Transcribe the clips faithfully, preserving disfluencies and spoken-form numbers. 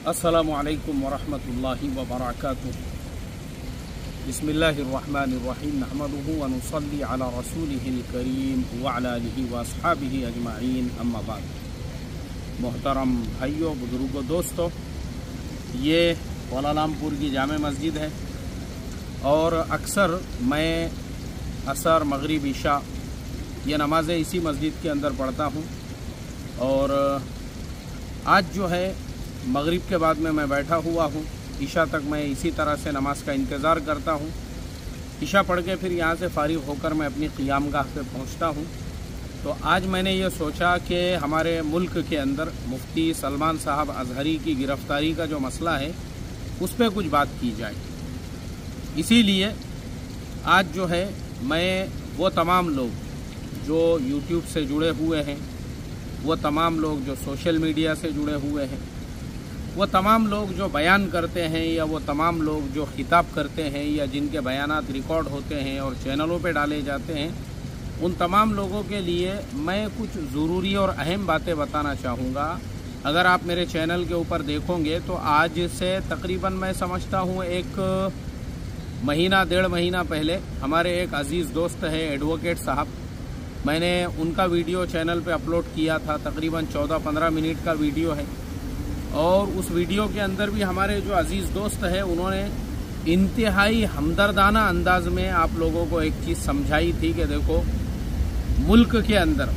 अस्सलामु अलैकुम वरहमतुल्लाहि वबरकातुहू। बिस्मिल्लाहिर्रहमानिर्रहीम। नहमदुहु व नुसल्ली अला रसूलिहिल करीम व अला आलिहि व अस्हाबिहि अजमाइन, अम्मा बाद। मोहतरम भाइयों, बुजुर्गों, दोस्तों, ये कोलालमपुर की जामे मस्जिद है और अक्सर मैं असर, मगरिब, इशा ये नमाज़ें इसी मस्जिद के अंदर पढ़ता हूँ। और आज जो है मगरिब के बाद में मैं बैठा हुआ हूँ, इशा तक मैं इसी तरह से नमाज का इंतज़ार करता हूँ। इशा पढ़ के फिर यहाँ से फारिग होकर मैं अपनी क़ियामगाह पे पहुँचता हूँ। तो आज मैंने ये सोचा कि हमारे मुल्क के अंदर मुफ्ती सलमान साहब अज़हरी की गिरफ़्तारी का जो मसला है उस पर कुछ बात की जाए। इसीलिए आज जो है मैं वो तमाम लोग जो यूट्यूब से जुड़े हुए हैं, वो तमाम लोग जो सोशल मीडिया से जुड़े हुए हैं, वो तमाम लोग जो बयान करते हैं या वो तमाम लोग जो खिताब करते हैं या जिनके बयानात रिकॉर्ड होते हैं और चैनलों पे डाले जाते हैं, उन तमाम लोगों के लिए मैं कुछ ज़रूरी और अहम बातें बताना चाहूँगा। अगर आप मेरे चैनल के ऊपर देखोगे तो आज से तकरीबन मैं समझता हूँ एक महीना डेढ़ महीना पहले हमारे एक अज़ीज़ दोस्त है एडवोकेट साहब, मैंने उनका वीडियो चैनल पे अपलोड किया था। तकरीबन चौदह पंद्रह मिनट का वीडियो है और उस वीडियो के अंदर भी हमारे जो अजीज़ दोस्त है उन्होंने इंतहाई हमदर्दाना अंदाज में आप लोगों को एक चीज़ समझाई थी कि देखो, मुल्क के अंदर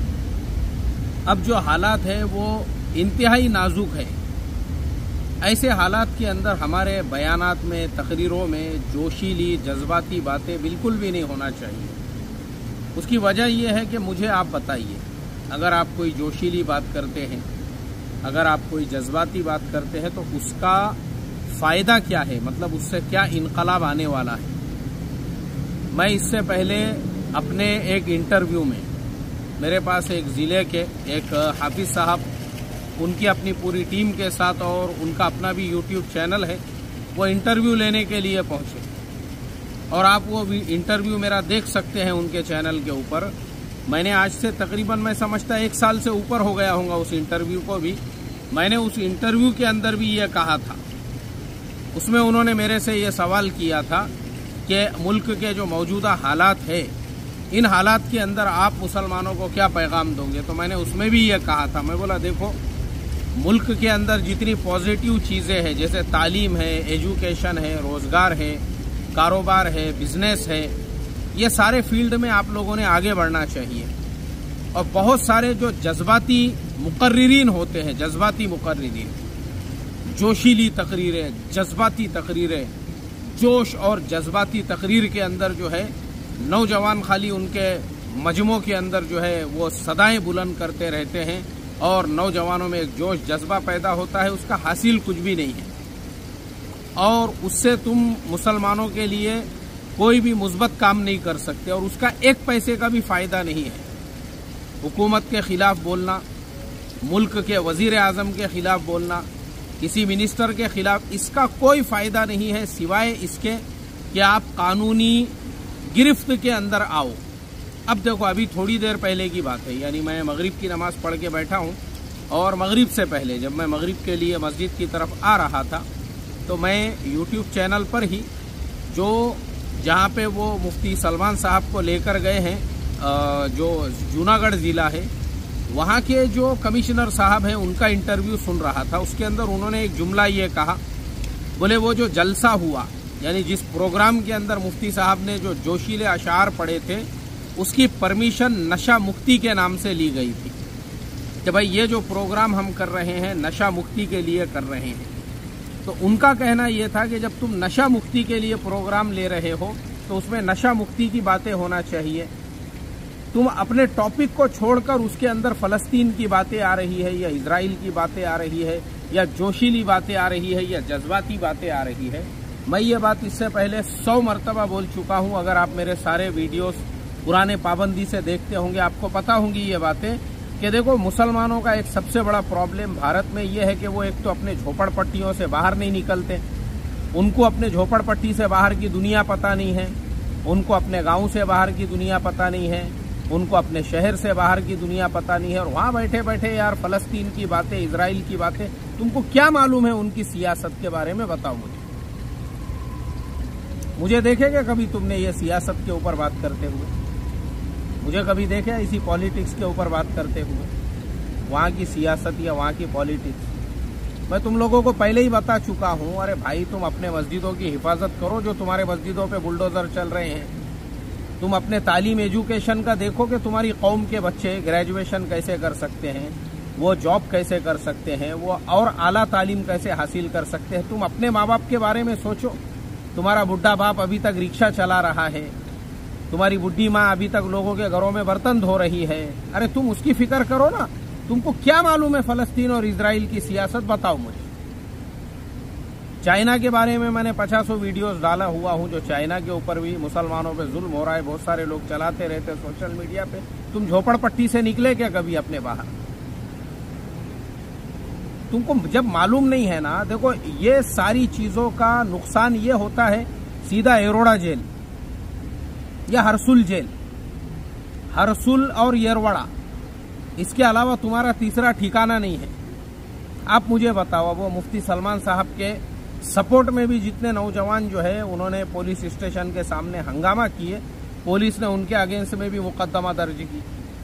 अब जो हालात है वो इंतहाई नाजुक है। ऐसे हालात के अंदर हमारे बयानात में, तकरीरों में जोशीली जज्बाती बातें बिल्कुल भी नहीं होना चाहिए। उसकी वजह यह है कि मुझे आप बताइए, अगर आप कोई जोशीली बात करते हैं, अगर आप कोई जज्बाती बात करते हैं तो उसका फ़ायदा क्या है, मतलब उससे क्या इनकलाब आने वाला है। मैं इससे पहले अपने एक इंटरव्यू में, मेरे पास एक ज़िले के एक हाफिज़ साहब, उनकी अपनी पूरी टीम के साथ और उनका अपना भी यूट्यूब चैनल है, वो इंटरव्यू लेने के लिए पहुँचे और आप वो भी इंटरव्यू मेरा देख सकते हैं उनके चैनल के ऊपर। मैंने आज से तकरीबन मैं समझता एक साल से ऊपर हो गया होगा उस इंटरव्यू को भी। मैंने उस इंटरव्यू के अंदर भी ये कहा था, उसमें उन्होंने मेरे से ये सवाल किया था कि मुल्क के जो मौजूदा हालात है, इन हालात के अंदर आप मुसलमानों को क्या पैगाम दोगे। तो मैंने उसमें भी ये कहा था, मैं बोला देखो, मुल्क के अंदर जितनी पॉजिटिव चीज़ें हैं, जैसे तालीम है, एजुकेशन है, रोज़गार है, कारोबार है, बिजनेस है, ये सारे फील्ड में आप लोगों ने आगे बढ़ना चाहिए। और बहुत सारे जो जज्बाती मुकर्रिरीन होते हैं, जज्बाती मुकर्रिरीन, जोशीली तकरीरें, जज्बाती तकरीरें, जोश और जज्बाती तकरीर के अंदर जो है नौजवान खाली उनके मजमों के अंदर जो है वो सदाएं बुलंद करते रहते हैं और नौजवानों में एक जोश जज्बा पैदा होता है, उसका हासिल कुछ भी नहीं है और उससे तुम मुसलमानों के लिए कोई भी मुस्बत काम नहीं कर सकते और उसका एक पैसे का भी फ़ायदा नहीं है। हुकूमत के ख़िलाफ़ बोलना, मुल्क के वज़ीर आज़म के ख़िलाफ़ बोलना, किसी मिनिस्टर के ख़िलाफ़, इसका कोई फ़ायदा नहीं है सिवाय इसके कि आप कानूनी गिरफ्त के अंदर आओ। अब देखो, अभी थोड़ी देर पहले की बात है, यानी मैं मगरिब की नमाज़ पढ़ के बैठा हूँ और मगरिब से पहले जब मैं मगरिब के लिए मस्जिद की तरफ आ रहा था तो मैं यूट्यूब चैनल पर ही जो जहाँ पे वो मुफ्ती सलमान साहब को लेकर गए हैं, जो जूनागढ़ ज़िला है, वहाँ के जो कमिश्नर साहब हैं उनका इंटरव्यू सुन रहा था। उसके अंदर उन्होंने एक जुमला ये कहा, बोले वो जो जलसा हुआ, यानी जिस प्रोग्राम के अंदर मुफ्ती साहब ने जो जोशीले अशार पढ़े थे उसकी परमिशन नशा मुक्ति के नाम से ली गई थी कि भाई ये जो प्रोग्राम हम कर रहे हैं नशा मुक्ति के लिए कर रहे हैं। तो उनका कहना यह था कि जब तुम नशा मुक्ति के लिए प्रोग्राम ले रहे हो तो उसमें नशा मुक्ति की बातें होना चाहिए। तुम अपने टॉपिक को छोड़कर उसके अंदर फ़लस्तीन की बातें आ रही है या इजराइल की बातें आ रही है या जोशीली बातें आ रही है या जज्बाती बातें आ रही है। मैं ये बात इससे पहले सौ मरतबा बोल चुका हूँ। अगर आप मेरे सारे वीडियोस पुराने पाबंदी से देखते होंगे आपको पता होंगी ये बातें कि देखो, मुसलमानों का एक सबसे बड़ा प्रॉब्लम भारत में ये है कि वो एक तो अपने झोपड़पट्टियों से बाहर नहीं निकलते, उनको अपने झोपड़पट्टी से बाहर की दुनिया पता नहीं है, उनको अपने गांव से बाहर की दुनिया पता नहीं है, उनको अपने शहर से बाहर की दुनिया पता नहीं है और वहाँ बैठे बैठे यार फ़लस्तीन की बातें, इजराइल की बातें, تم کو کیا معلوم ہے ان کی سیاست کے بارے میں؟ بتاؤ مجھے مجھے دیکھے گا کبھی تم نے یہ سیاست کے اوپر بات کرتے ہوئے؟ مجھے کبھی دیکھے اسی پالیٹکس کے اوپر بات کرتے ہوئے، وہاں کی سیاست یا وہاں کی پالیٹکس؟ میں تم لوگوں کو پہلے ہی بتا چکا ہوں، ارے بھائی تم اپنے مسجدوں کی حفاظت کرو، جو تمہارے مسجدوں پہ بلڈوزر چل رہے ہیں۔ تم اپنے تعلیم ایجوکیشن کا دیکھو کہ تمہاری قوم کے بچے گریجویشن کیسے کر سکتے ہیں، وہ جاب کیسے کر سکتے ہیں، وہ اور اعلیٰ تعلیم کیسے حاصل کر سکتے ہیں۔ تم اپنے ماں باپ کے بارے میں سوچو۔ تمہارا بڈھا باپ ابھی تک رکشہ چلا رہا ہے، تمہاری بڈھی ماں ابھی تک لوگوں کے گھروں میں برتن دھو رہی ہے، ارے تم اس کی فکر کرو نا۔ تم کو کیا معلوم ہے فلسطین اور اسرائیل کی سیاست؟ بتاؤ مجھے۔ چائنا کے بارے میں میں نے پچاسوں ویڈیوز ڈالا ہوا ہوں، جو چائنا کے اوپر بھی مسلمانوں پہ ظلم ہو رہا ہے، بہت سارے لوگ چلاتے رہتے سوشل میڈیا پہ۔ تم جھوپڑ پٹی سے نکلے کیا کبھی اپنے باہر؟ تم کو جب معلوم نہیں ہے نا، دیکھو یہ ساری چیزوں کا نقصان یہ ہوتا ہے سیدھا ایروڑا جیل یا ہرسول جیل، ہرسول اور یروڑا، اس کے علاوہ تمہارا تیسرا ٹھکانہ نہیں ہے۔ آپ مجھے بتاؤ، وہ مفتی سلمان صاحب کے سپورٹ میں بھی جتنے نوجوان جو ہے انہوں نے پولیس اسٹیشن کے سامنے ہنگامہ کیے، پولیس نے ان کے اگینسٹ میں بھی مقدمہ درج کی۔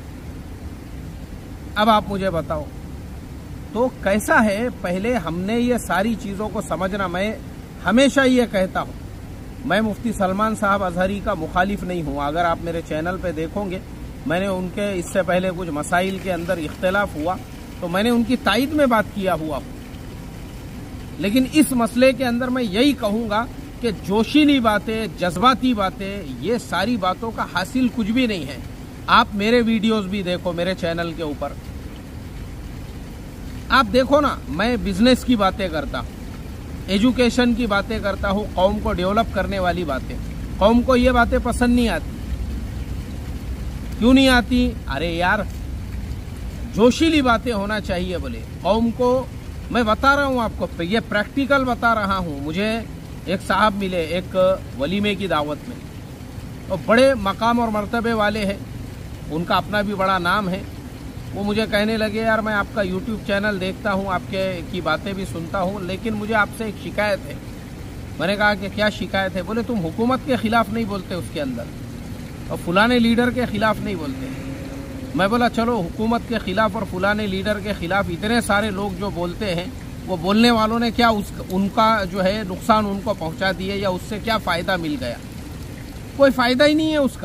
اب آپ مجھے بتاؤ تو کیسا ہے؟ پہلے ہم نے یہ ساری چیزوں کو سمجھنا۔ میں ہمیشہ یہ کہتا ہوں، میں مفتی سلمان صاحب اظہری کا مخالف نہیں ہوں۔ اگر آپ میرے چینل پہ دیکھو گے، میں نے ان کے اس سے پہلے کچھ مسائل کے اندر اختلاف ہوا تو میں نے ان کی تائید میں بات کیا ہوا ہوں، لیکن اس مسئلے کے اندر میں یہی کہوں گا کہ جوشیلی باتیں، جذباتی باتیں، یہ ساری باتوں کا حاصل کچھ بھی نہیں ہے۔ آپ میرے ویڈیوز بھی دیکھو میرے چینل کے اوپر، آپ دیکھو نا، میں بزنس کی باتیں کرتا ہوں، ایجوکیشن کی باتیں کرتا ہوں، قوم کو ڈیولپ کرنے والی باتیں۔ قوم کو یہ باتیں پسند نہیں آتی۔ کیوں نہیں آتی؟ ارے یار جوشیلی باتیں ہونا چاہیے بولے قوم کو۔ میں بتا رہا ہوں آپ کو، یہ پریکٹیکل بتا رہا ہوں۔ مجھے ایک صاحب ملے ایک ولیمے کی دعوت میں، اور بڑے مقام اور مرتبے والے ہیں، ان کا اپنا بھی بڑا نام ہے۔ وہ مجھے کہنے لگے، یار میں آپ کا یوٹیوب چینل دیکھتا ہوں، آپ کے کی باتیں بھی سنتا ہوں، لیکن مجھے آپ سے ایک شکایت ہے۔ میں نے کہا کہ کیا شکایت ہے؟ بولے تم حکومت کے خلاف نہیں بولتے اس کے اندر، اور فلانے لیڈر کے خلاف نہیں بولتے۔ میں بولا چلو حکومت کے خلاف اور فلانے لیڈر کے خلاف اتنے سارے لوگ جو بولتے ہیں، وہ بولنے والوں نے کیا اس ان کا جو ہے نقصان ان کو پہنچا دیے، یا اس سے کیا فائدہ مل گیا؟ کوئی فائدہ ہی نہیں ہے اس کا۔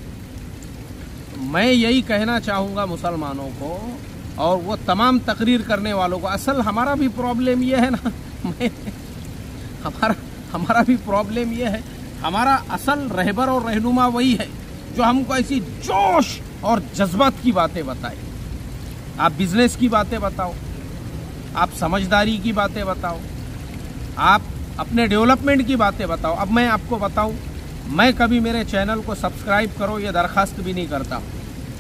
میں یہی کہنا چاہوں گا مسلمانوں کو اور وہ تمام تقریر کرنے والوں کو، اصل ہمارا بھی پرابلم یہ ہے نا، ہمارا ہمارا بھی پرابلم یہ ہے، ہمارا اصل رہبر اور رہنما وہی ہے جو ہم کو ایسی جوش اور جذبات کی باتیں بتائے۔ آپ بزنس کی باتیں بتاؤ، آپ سمجھداری کی باتیں بتاؤ، آپ اپنے ڈیولپمنٹ کی باتیں بتاؤ۔ اب میں آپ کو بتاؤں، میں کبھی میرے چینل کو سبسکرائب کرو یہ درخواست بھی نہیں کرتا ہوں،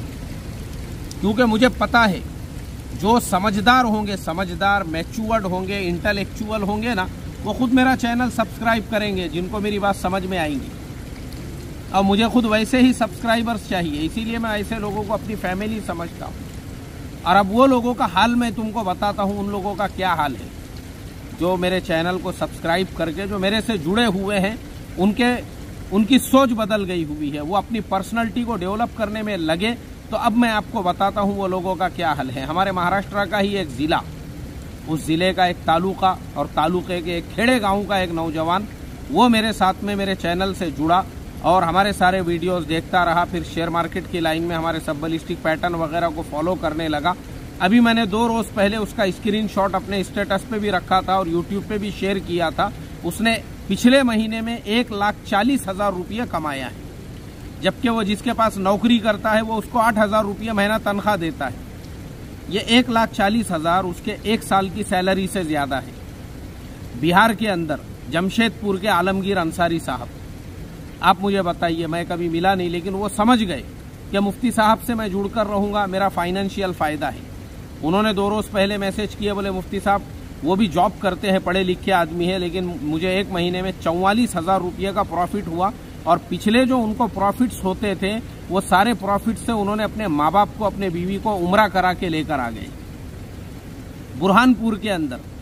کیونکہ مجھے پتا ہے جو سمجھدار ہوں گے، سمجھدار میچورڈ ہوں گے، انٹلیکچوئل ہوں گے نا، وہ خود میرا چینل سبسکرائب کریں گے، جن کو میری بات سمجھ میں آئیں گی۔ اور مجھے خود ویسے ہی سبسکرائبرز چاہیے، اسی لیے میں ایسے لوگوں کو اپنی فیملی سمجھتا ہوں۔ اور اب وہ لوگوں کا حال میں تم کو بتاتا ہوں، ان لوگوں کا کیا حال ہے جو میرے چینل کو سبسکرائب کر کے جو میرے سے جڑے ہوئے ہیں، ان کے ان کی سوچ بدل گئی ہوئی ہے، وہ اپنی پرسنالٹی کو ڈیولپ کرنے میں لگے۔ تو اب میں آپ کو بتاتا ہوں وہ لوگوں کا کیا حل ہے۔ ہمارے مہاراشٹر کا ہی ایک ضلع، اس ضلع کا ایک تعلقہ اور تعلقے کے ایک کھیڑے گاؤں کا ایک نوجوان، وہ میرے ساتھ میں میرے چینل سے جڑا اور ہمارے سارے ویڈیوز دیکھتا رہا، پھر شیئر مارکیٹ کی لائن میں ہمارے سب بلسٹک پیٹرن وغیرہ کو فالو کرنے لگا۔ ابھی میں نے دو روز پہلے اس کا اسکرین شاٹ اپنے اسٹیٹس پہ بھی رکھا تھا اور یوٹیوب پہ بھی شیئر کیا تھا۔ اس نے پچھلے مہینے میں ایک لاکھ چالیس ہزار روپیہ کمایا ہے، جبکہ وہ جس کے پاس نوکری کرتا ہے وہ اس کو آٹھ ہزار روپیہ مہینہ تنخواہ دیتا ہے۔ یہ ایک لاکھ چالیس ہزار اس کے ایک سال کی سیلری سے زیادہ ہے۔ بہار کے اندر جمشید پور کے عالمگیر انصاری صاحب، آپ مجھے بتائیے، میں کبھی ملا نہیں، لیکن وہ سمجھ گئے کہ مفتی صاحب سے میں جڑ کر رہوں گا، میرا فائنینشیل فائدہ ہے۔ انہوں نے دو روز پہلے میسج کیے، بولے مفتی صاحب وہ بھی جاب کرتے ہیں، پڑھے لکھے آدمی ہے، لیکن مجھے ایک مہینے میں چوالیس ہزار روپیہ کا پروفٹ ہوا، اور پچھلے جو ان کو پروفٹس ہوتے تھے وہ سارے پروفٹ سے انہوں نے اپنے ماں باپ کو، اپنے بیوی کو عمرہ کرا کے لے کر آ گئے۔ برہان پور کے اندر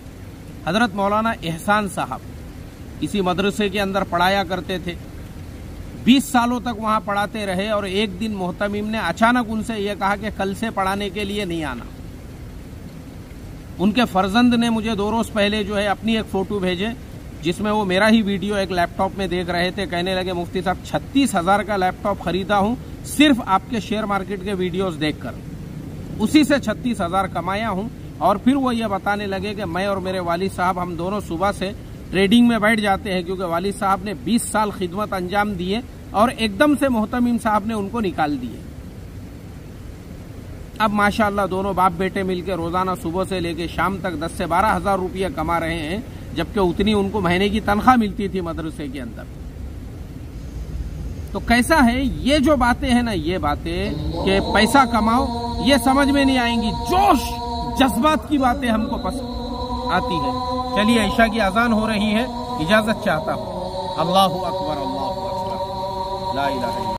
حضرت مولانا احسان صاحب اسی مدرسے کے اندر پڑھایا کرتے تھے، بیس سالوں تک وہاں پڑھاتے رہے، اور ایک دن محتمیم نے اچانک ان سے یہ کہا کہ کل سے پڑھانے کے لیے نہیں آنا۔ ان کے فرزند نے مجھے دو روز پہلے جو ہے اپنی ایک فوٹو بھیجے جس میں وہ میرا ہی ویڈیو ایک لیپ ٹاپ میں دیکھ رہے تھے، کہنے لگے مفتی صاحب چھتیس ہزار کا لیپ ٹاپ خریدا ہوں صرف آپ کے شیئر مارکیٹ کے ویڈیوز دیکھ کر، اسی سے چھتیس ہزار کمایا ہوں۔ اور پھر وہ یہ بتانے لگے کہ میں اور میرے والد صاحب ہم دونوں صبح سے ٹریڈنگ میں بیٹھ جاتے ہیں، کیونکہ والد صاحب نے بیس سال خدمت انجام دیے اور ایک دم سے محتمیم صاحب نے ان کو نکال دیے۔ اب ماشاءاللہ دونوں باپ بیٹے مل کے روزانہ صبح سے لے کے شام تک دس سے بارہ ہزار روپیہ کما رہے ہیں، جبکہ اتنی ان کو مہینے کی تنخواہ ملتی تھی مدرسے کے اندر۔ تو کیسا ہے یہ جو باتیں ہیں نا، یہ باتیں کہ پیسہ کماؤ، یہ سمجھ میں نہیں آئیں گی، جوش جذبات کی باتیں ہم کو پسند آتی ہے۔ چلیے عشاء کی اذان ہو رہی ہے، اجازت چاہتا ہوں۔ اللہ اکبر، اللہ اکبر، لا الہ الا اللہ۔